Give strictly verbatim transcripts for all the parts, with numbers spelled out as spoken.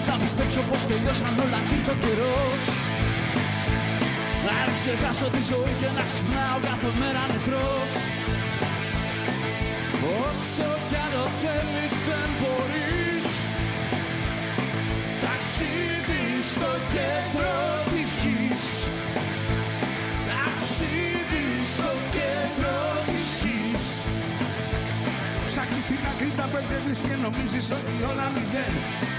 να πιστέψω πως τελειώσαν όλα κι ήρθε ο καιρός να εξεργάσω τη ζωή και να ξυπνάω κάθε μέρα νεκρός. Όσο κι αν το θέλεις δεν μπορείς, ταξίδι στο κέντρο της γης, ταξίδι στο κέντρο της γης. Ψάχνεις την άκρη, τα μπερδεύεις και νομίζεις ότι όλα μηδέν.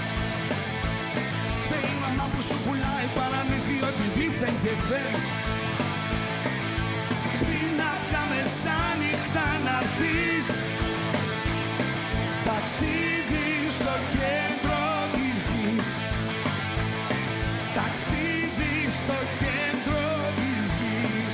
Φταίει η μαμά που σου πουλάει παραμύθι ότι δήθεν και δεν. Πριν απ' τα μεσάνυχτα να'ρθείς, ταξίδι στο κέντρο της γης, ταξίδι στο κέντρο της γης.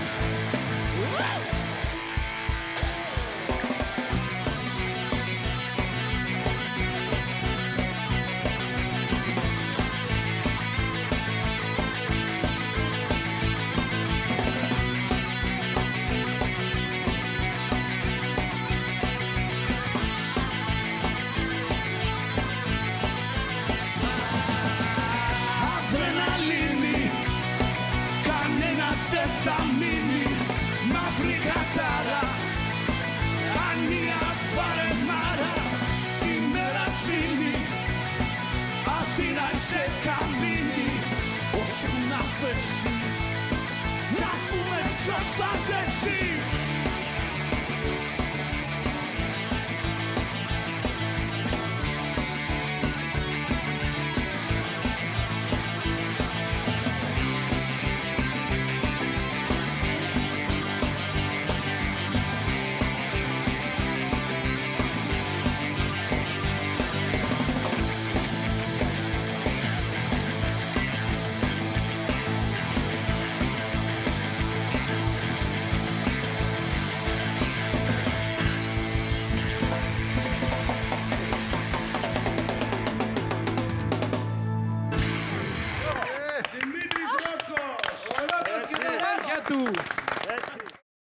Θα μείνει μαύρη κατάρα, άνια βαρεμάρα, η μέρα σβήνει, Αθήνα σε καμίνι, ώσπου να φέξει, να πούμε ποιος θα